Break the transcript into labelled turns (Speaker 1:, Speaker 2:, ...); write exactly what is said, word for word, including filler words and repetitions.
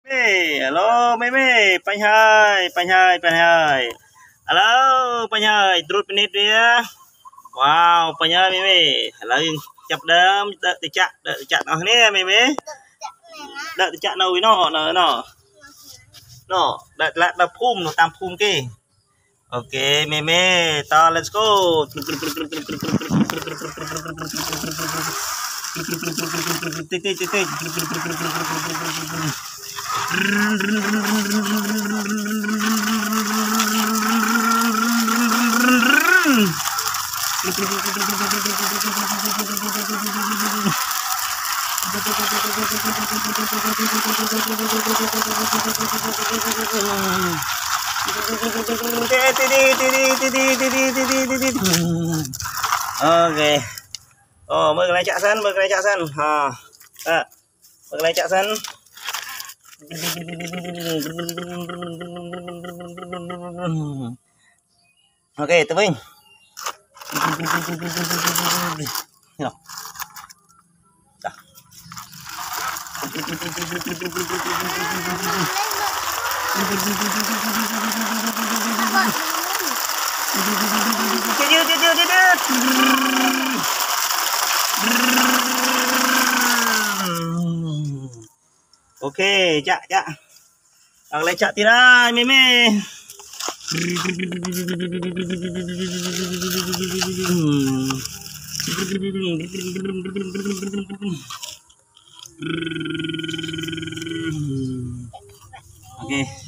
Speaker 1: Hey, hello, Meme, Panh hai, Panh hai, Panh hai. Hello, Panh hai, drut menit dia. Wow, Panh hai, Meme. Hello, chập đơm, đợi tự chặt, đợi tự chặt nó nè, Meme. Đợi tự chặt đâu nó, nó, nó. Nó, đợi lại đập phum, nó tam phum kì. Ok, Meme, to, let's go. Tít, tít, tít, tít. Oke. Oh, mở cái này chạ sân, mở cái này chạ sân. Ha. À. Mở cái này chạ sân. Ok, Tư Vinh. Nào. Đó. Ok, chạ chạ. Ở lại chạ tí ra, Meme. Ok.